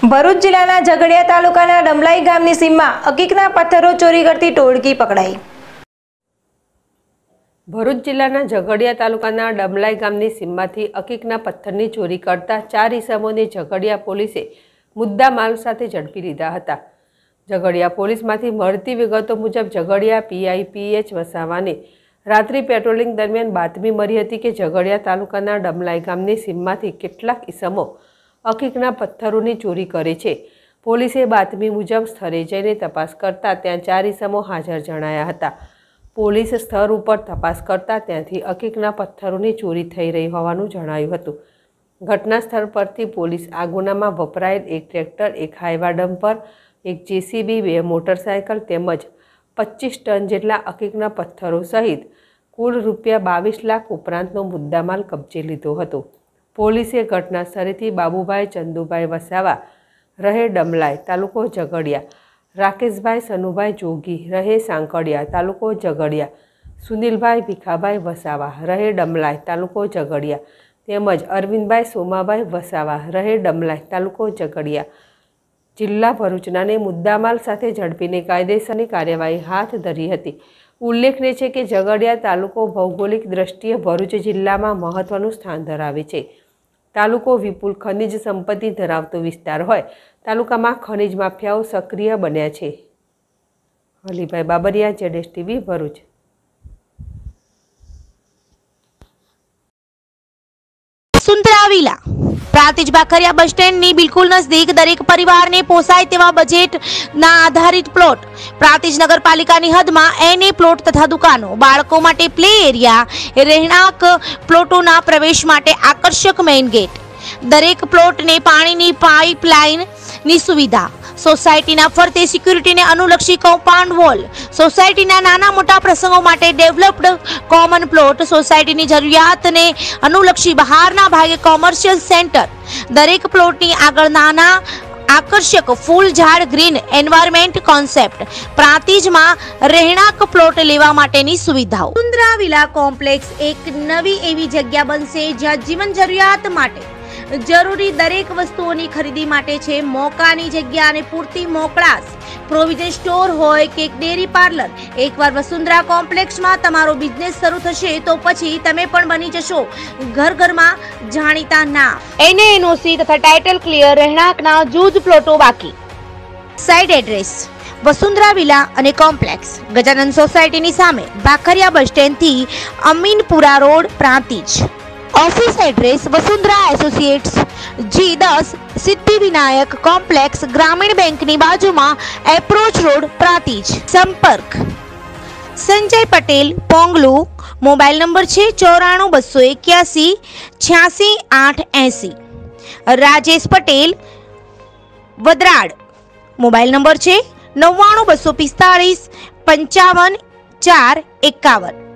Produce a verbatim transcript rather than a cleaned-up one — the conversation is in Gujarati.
ભરૂચ જિલ્લાના ઝઘડિયા તાલુકાના ડમલાઈ ગામની સીમમાં અકીકના પથ્થરો ચોરી કરતી ટોળકી પકડાઈ। ભરૂચ જિલ્લાના ઝઘડિયા તાલુકાના ડમલાઈ ગામની સીમમાંથી અકીકના પથ્થરની ચોરી કરતા ચાર ઈસમોને ઝઘડિયા પોલીસે મુદ્દા માલ સાથે ઝડપી લીધા હતા। ઝઘડિયા પોલીસમાંથી મળતી વિગતો મુજબ ઝઘડિયા પીઆઈ પીએચ વસાવાને રાત્રિ પેટ્રોલિંગ દરમિયાન બાતમી મળી હતી કે ઝઘડિયા તાલુકાના ડમલાઈ ગામની સીમમાંથી કેટલાક ઈસમો અકીકના પથ્થરોની ચોરી કરે છે। પોલીસે બાતમી મુજબ સ્થળે જઈને તપાસ કરતા ત્યાં ચાર ઈસમો હાજર જણાયા હતા। પોલીસ સ્થળ ઉપર તપાસ કરતા ત્યાંથી અકીકના પથ્થરોની ચોરી થઈ રહી હોવાનું જણાયું હતું। ઘટના સ્થળ પરથી પોલીસ આ ગુનામાં વપરાયેલ એક ટ્રેક્ટર, એક હાઈવા ડમ્પર, એક જેસીબી, બે મોટરસાયકલ તેમજ પચીસ ટન જેટલા અકીકના પથ્થરો સહિત કુલ રૂપિયા બાવીસ લાખ ઉપરાંતનો મુદ્દામાલ કબજે લીધો હતો। પોલીસે ઘટના સ્થળેથી બાબુભાઈ ચંદુભાઈ વસાવા રહે ડમલાઈ તાલુકો ઝઘડિયા, રાકેશભાઈ સનુભાઈ જોગી રહે સાંકળિયા તાલુકો ઝઘડિયા, સુનિલભાઈ ભીખાભાઈ વસાવા રહે ડમલાઈ તાલુકો ઝઘડિયા તેમજ અરવિંદભાઈ સોમાભાઈ વસાવા રહે ડમલાઈ તાલુકો ઝઘડિયા જિલ્લા ભરૂચનાને મુદ્દામાલ સાથે ઝડપીને કાયદેસરની કાર્યવાહી હાથ ધરી હતી। ઉલ્લેખનીય છે કે ઝઘડિયા તાલુકો ભૌગોલિક દ્રષ્ટિએ ભરૂચ જિલ્લામાં મહત્વનું સ્થાન ધરાવે છે। તાલુકો વિપુલ ખનિજ સંપત્તિ ધરાવતો વિસ્તાર હોય તાલુકામાં ખનિજ માફિયાઓ સક્રિય બન્યા છે। હલીભાઈ બાબરિયા, જેડેશ TV, Bharuch. Vasundhara villa Prantij Bakhariya bus સ્ટેન્ડની બિલકુલ નજદીક દરેક પરિવારને પોસાય તેવા બજેટના આધારિત પ્લોટ, પ્રાંતિજ નગરપાલિકાની હદમાં એને પ્લોટ તથા દુકાનો, બાળકો માટે પ્લે એરિયા, રહેણાંક પ્લોટોના પ્રવેશ માટે આકર્ષક મેઇન ગેટ, દરેક પ્લોટને પાણીની પાઇપલાઇનની સુવિધા, સોસાયટીના ફરતે સિક્યુરિટીને અનુલક્ષી કમ્પાઉન્ડ વોલ, સોસાયટીના નાના મોટા પ્રસંગો માટે ડેવલપ્ડ કોમન પ્લોટ, સોસાયટીની જરૂરિયાતને અનુલક્ષી બહારના ભાગે કોમર્શિયલ સેન્ટર, દરેક પ્લોટની આગળ નાના આકર્ષક ફૂલ ઝાડ ગ્રીન એન્વાયરમેન્ટ કોન્સેપ્ટ, પ્રાંતિજમાં રહેણાંક પ્લોટ લેવા માટેની સુવિધાઓ। વસુંધરા વિલા કોમ્પ્લેક્સ એક નવી એવી જગ્યા બનશે જ્યાં જીવન જરૂરિયાત માટે જરૂરી દરેક વસ્તુઓની ખરીદી માટે છે મોકાની જગ્યા અને પૂરતી મોકળાશ। પ્રોવિઝન સ્ટોર હોય કે ડેરી પાર્લર, એકવાર વસુંધરા કોમ્પ્લેક્સમાં તમારો બિઝનેસ શરૂ થશે તો પછી તમે પણ બની જશો ઘર ઘરમાં જાણીતા નામ। એને એનઓસી તથા ટાઇટલ ક્લિયર રહેણાંકના જૂજ પ્લોટો બાકી। સાઇટ એડ્રેસ વસુંધરા વિલા અને કોમ્પ્લેક્સ, ગજાનંદ સોસાયટીની સામે, બાખરિયા બસ સ્ટેન્ડથી Aminpura road, Prantij. Office address Vasundhara associates G दस सिद्धि विनायक कॉम्प्लेक्स, ग्रामीण बैंक ની બાજુમાં, એપ્રોચ રોડ, પ્રાંતિજ। સંપર્ક સંજય પટેલ, પોંગલુ, મોબાઈલ નંબર છે ચોરાણું બસો એક્યાસી છ્યાસી આઠ એસી। રાજેશ પટેલ, વદરાડ, મોબાઈલ નંબર છે નવ્વાણું બસો પિસ્તાળીસ પંચાવન ચાર એકાવન।